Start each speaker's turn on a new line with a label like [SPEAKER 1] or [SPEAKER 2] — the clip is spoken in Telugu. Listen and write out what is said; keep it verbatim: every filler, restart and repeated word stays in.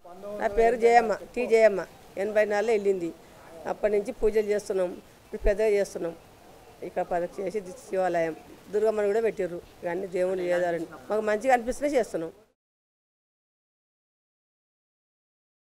[SPEAKER 1] నా పేరు జయమ్మ, టీ జయమ్మ. ఎనభై నాలుగులో వెళ్ళింది. అప్పటి నుంచి పూజలు చేస్తున్నాం, ఇప్పుడు పెద్దగా చేస్తున్నాం. ఇక్కడ పదవి చేసి శివాలయం దుర్గమ్మని కూడా పెట్టిర్రు. ఇవన్నీ దేవుళ్ళు చేయాలని మాకు మంచిగా అనిపిస్తూనే చేస్తున్నాం.